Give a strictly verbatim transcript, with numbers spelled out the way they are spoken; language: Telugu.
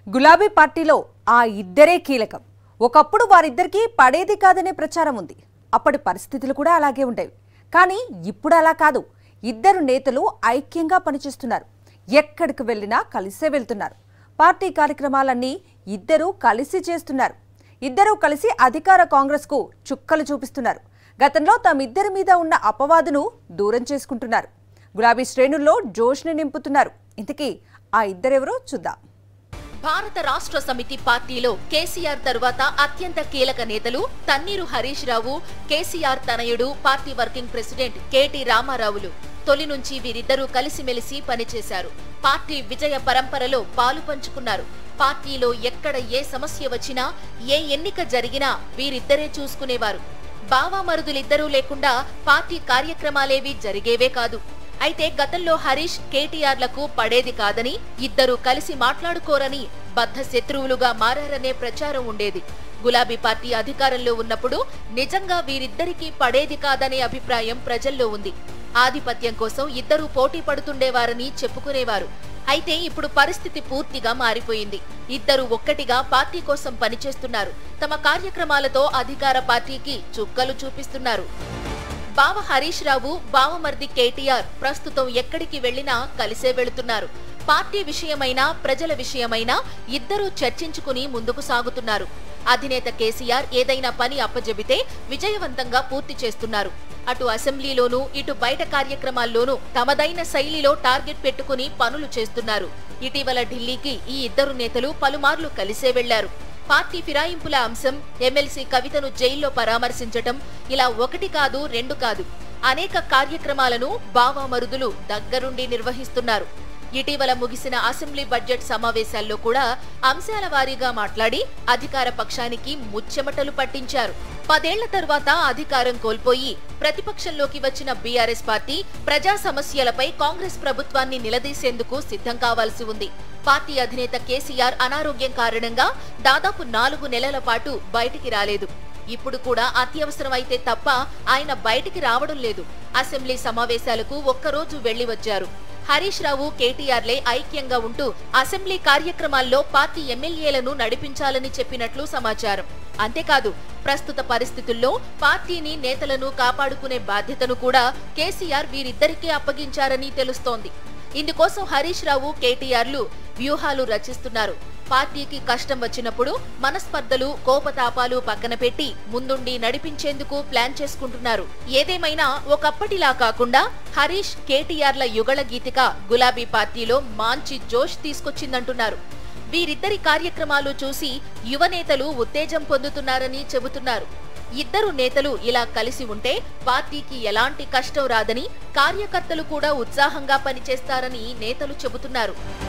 గులాబీ పార్టీలో ఆ ఇద్దరే కీలకం. ఒకప్పుడు వారిద్దరికీ పడేది కాదనే ప్రచారం ఉంది. అప్పటి పరిస్థితులు కూడా అలాగే ఉండేవి. కానీ ఇప్పుడు అలా కాదు. ఇద్దరు నేతలు ఐక్యంగా పనిచేస్తున్నారు. ఎక్కడికి వెళ్ళినా కలిసే వెళ్తున్నారు. పార్టీ కార్యక్రమాలన్నీ ఇద్దరూ కలిసి చేస్తున్నారు. ఇద్దరూ కలిసి అధికార కాంగ్రెస్కు చుక్కలు చూపిస్తున్నారు. గతంలో తమిద్దరి మీద ఉన్న అపవాదును దూరం చేసుకుంటున్నారు. గులాబీ శ్రేణుల్లో జోష్ని నింపుతున్నారు. ఇంతకీ ఆ ఇద్దరెవరో చూద్దాం. భారత రాష్ట్ర సమితి పార్టీలో కేసీఆర్ తరువాత అత్యంత కీలక నేతలు తన్నీరు హరీష్ రావు, కేసీఆర్ తనయుడు పార్టీ వర్కింగ్ ప్రెసిడెంట్ కేటీ రామారావులు. తొలి నుంచి వీరిద్దరూ కలిసిమెలిసి పనిచేశారు. పార్టీ విజయ పరంపరలో పాలు పంచుకున్నారు. పార్టీలో ఎక్కడ ఏ సమస్య వచ్చినా, ఏ ఎన్నిక జరిగినా వీరిద్దరే చూసుకునేవారు. బావామరుదులిద్దరూ లేకుండా పార్టీ కార్యక్రమాలేవీ జరిగేవే కాదు. అయితే గతంలో హరీష్, కేటీఆర్లకు పడేది కాదని, ఇద్దరూ కలిసి మాట్లాడుకోరని, బద్ధ శత్రువులుగా మారారనే ప్రచారం ఉండేది. గులాబీ పార్టీ అధికారంలో ఉన్నప్పుడు నిజంగా వీరిద్దరికీ పడేది కాదనే అభిప్రాయం ప్రజల్లో ఉంది. ఆధిపత్యం కోసం ఇద్దరూ పోటీ పడుతుండేవారని చెప్పుకునేవారు. అయితే ఇప్పుడు పరిస్థితి పూర్తిగా మారిపోయింది. ఇద్దరు ఒక్కటిగా పార్టీ కోసం పనిచేస్తున్నారు. తమ కార్యక్రమాలతో అధికార పార్టీకి చుక్కలు చూపిస్తున్నారు. బావ హరీష్ రావు, బావమర్ది కేటీఆర్ ప్రస్తుతం ఎక్కడికి వెళ్లినా కలిసే వెళుతున్నారు. పార్టీ విషయమైనా, ప్రజల విషయమైనా ఇద్దరూ చర్చించుకుని ముందుకు సాగుతున్నారు. అధినేత కేసీఆర్ ఏదైనా పని అప్పజెబితే విజయవంతంగా పూర్తి చేస్తున్నారు. అటు అసెంబ్లీలోనూ, ఇటు బయట కార్యక్రమాల్లోనూ తమదైన శైలిలో టార్గెట్ పెట్టుకుని పనులు చేస్తున్నారు. ఇటీవల ఢిల్లీకి ఈ ఇద్దరు నేతలు పలుమార్లు కలిసే వెళ్లారు. పార్టీ ఫిరాయింపుల అంశం, ఎమ్మెల్సీ కవితను జైల్లో పరామర్శించటం, ఇలా ఒకటి కాదు, రెండు కాదు, అనేక కార్యక్రమాలను బావామరుదులు దగ్గరుండి నిర్వహిస్తున్నారు. ఇటీవల ముగిసిన అసెంబ్లీ బడ్జెట్ సమావేశాల్లో కూడా అంశాల వారీగా మాట్లాడి అధికార పక్షానికి ముచ్చెమటలు పట్టించారు. పదేళ్ల తరువాత అధికారం కోల్పోయి ప్రతిపక్షంలోకి వచ్చిన బీఆర్ఎస్ పార్టీ ప్రజా సమస్యలపై కాంగ్రెస్ ప్రభుత్వాన్ని నిలదీసేందుకు సిద్ధం కావాల్సి ఉంది. పార్టీ అధినేత కేసీఆర్ అనారోగ్యం కారణంగా దాదాపు నాలుగు నెలల పాటు బయటికి రాలేదు. ఇప్పుడు కూడా అత్యవసరమైతే తప్ప ఆయన బయటికి రావడం లేదు. అసెంబ్లీ సమావేశాలకు ఒక్కరోజు వెళ్లి వచ్చారు. హరీష్ రావు, కేటీఆర్లే ఐక్యంగా ఉంటూ అసెంబ్లీ కార్యక్రమాల్లో పార్టీ ఎమ్మెల్యేలను నడిపించాలని చెప్పినట్లు సమాచారం. అంతేకాదు, ప్రస్తుత పరిస్థితుల్లో పార్టీని, నేతలను కాపాడుకునే బాధ్యతను కూడా కేసీఆర్ వీరిద్దరికే అప్పగించారని తెలుస్తోంది. ఇందుకోసం హరీష్ రావు, కేటీఆర్లు వ్యూహాలు రచిస్తున్నారు. పార్టీకి కష్టం వచ్చినప్పుడు మనస్పర్ధలు, కోపతాపాలు పక్కన పెట్టి ముందుండి నడిపించేందుకు ప్లాన్ చేసుకుంటున్నారు. ఏదేమైనా ఒకప్పటిలా కాకుండా హరీష్, కేటీఆర్ల యుగళ గీతిక గులాబీ పార్టీలో మంచి జోష్ తీసుకొచ్చిందంటున్నారు. వీరిద్దరి కార్యక్రమాలు చూసి యువనేతలు ఉత్తేజం పొందుతున్నారని చెబుతున్నారు. ఇద్దరు నేతలు ఇలా కలిసి ఉంటే పార్టీకి ఎలాంటి కష్టం రాదని, కార్యకర్తలు కూడా ఉత్సాహంగా పనిచేస్తారని నేతలు చెబుతున్నారు.